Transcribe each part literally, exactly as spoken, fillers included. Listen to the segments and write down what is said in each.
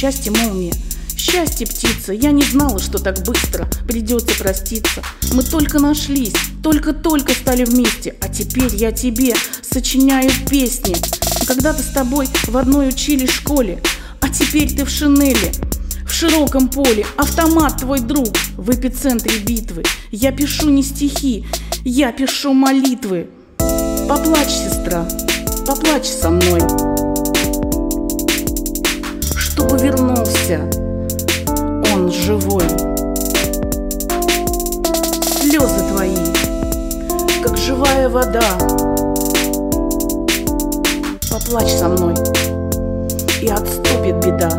счастье молния. Счастье, птица, я не знала, что так быстро придется проститься. Мы только нашлись, только-только стали вместе, а теперь я тебе сочиняю песни. Когда-то с тобой в одной учились школе, а теперь ты в шинели, в широком поле. Автомат твой друг в эпицентре битвы. Я пишу не стихи, я пишу молитвы. Поплачь, сестра, поплачь со мной, чтобы вернулся он живой. Слезы твои, как живая вода. Поплачь со мной, и отступит беда.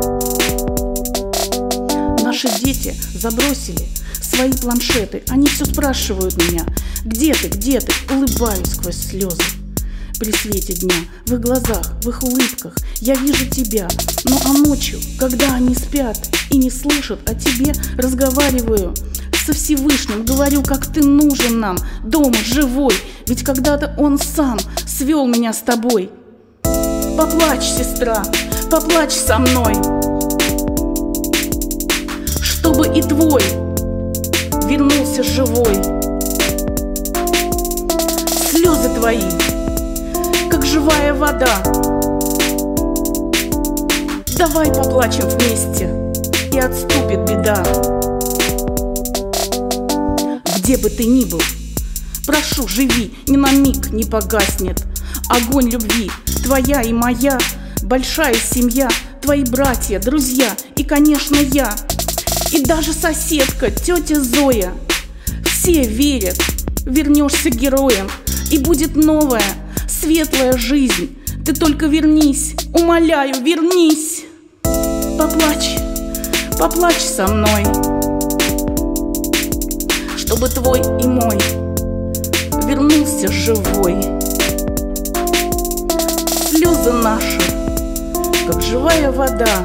Наши дети забросили свои планшеты. Они все спрашивают меня: где ты, где ты? Улыбаюсь сквозь слезы. При свете дня, в их глазах, в их улыбках я вижу тебя. Ну а ночью, когда они спят и не слышат о тебе, разговариваю со Всевышним, говорю, как ты нужен нам дома живой. Ведь когда-то он сам свел меня с тобой. Поплачь, сестра, поплачь со мной, чтобы и твой вернулся живой. Слезы твои, как живая вода. Давай поплачем вместе, и отступит беда. Где бы ты ни был, прошу, живи, ни на миг не погаснет огонь любви. Твоя и моя большая семья, твои братья, друзья и, конечно, я. И даже соседка, тетя Зоя. Все верят, вернешься героем, и будет новая, светлая жизнь. Ты только вернись, умоляю, вернись. Поплачь, поплачь со мной, чтобы твой и мой вернулся живой. Слезы наши, как живая вода.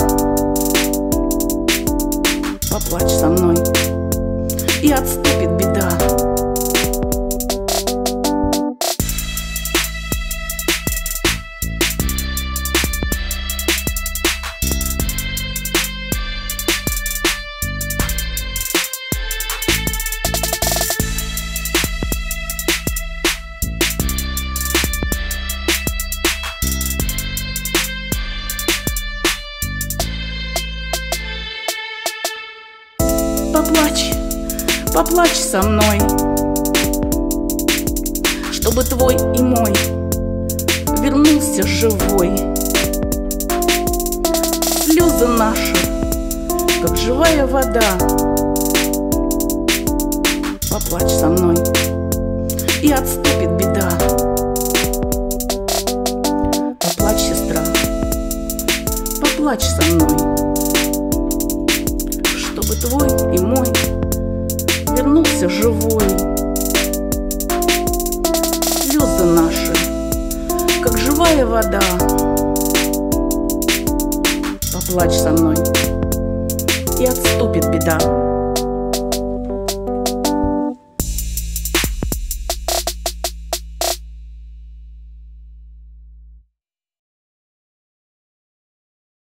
Поплачь со мной, и отступит беда. Поплачь, поплачь со мной, чтобы твой и мой вернулся живой. Слезы наши, как живая вода. Поплачь со мной, и отступит беда. Поплачь, сестра, поплачь со мной, чтобы твой и мой вернулся живой. Слезы наши, как живая вода. Поплачь со мной, и отступит беда.